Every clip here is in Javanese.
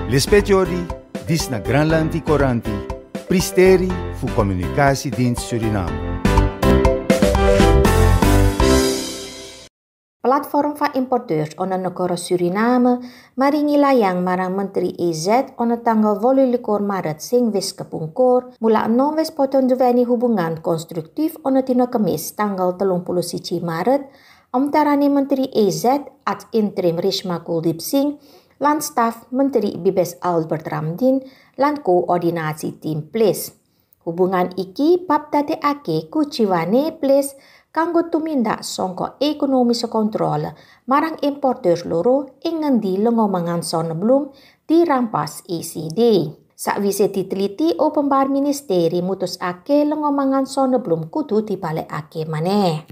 Lispetiori, dis na Granlandi Coranti, Pristeri fu Communicatiedienst Suriname. Platform van importeurs onder negara Suriname maringi layang marang Menteri EZ onder tanggal 28 Maret sing wis kepungkur mula enom wis potong duweni hubungan konstruktif onder dina Kemis tanggal 31 Maret antarane Menteri EZ ad interim Rishma Kuldeep Singh lan staf Menteri Bibes Albert Ramdin lan koordinasi tim PLIS. Hubungan iki bab dadekake kuciwane PLIS kanggo tumindak sangka ekonomise kontrol marang importeur loro ing ngendi lengomangan Sonneblom dirampas ECD. Sakwise diteliti Openbaar Ministeri mutusake lengomangan Sonneblom kudu dibalekake maneh.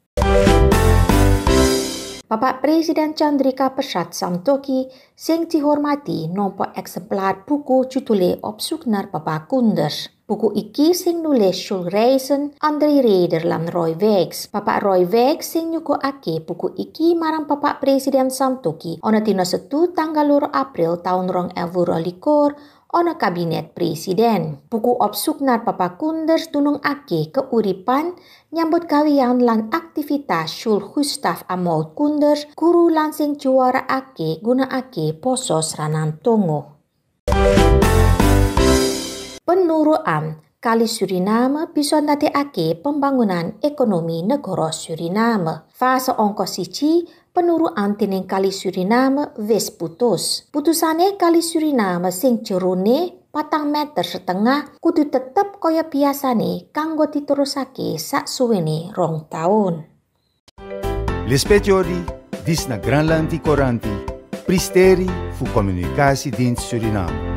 Bapak Presiden Chandrika Persad Santokhi sing dihormati nampa eksemplar buku judule Opsoek naar Papa Koenders. Buku iki sing nulis Jules Reisen, André Reder lan Roy Weeks. Bapak Roy Weeks sing nyukokake buku iki marang Bapak Presiden Santokhi ana dina Setu tanggal 2 April taun 2022 ana Kabinet Presiden. Buku Opsoek naar Papa Koenders dunungake keuripan, nyambut gawean lan aktivitas Jules Gustav Amout Koenders, guru lan sing juaraake gunakake basa Sranan Tongo. Penuruan Kali Suriname bisa ndadekake pembangunan ekonomi negara Suriname. Fase angka 1 penuruan dening Kali Suriname wis putus. Putusane Kali Suriname sing jerone 4,5 meter kudu tetep kaya biasane kanggo diterusake saksuwene 2 taun. Lispetiori, dis na Granlandi Coranti, Pristeri fu Communicatiedienst Suriname.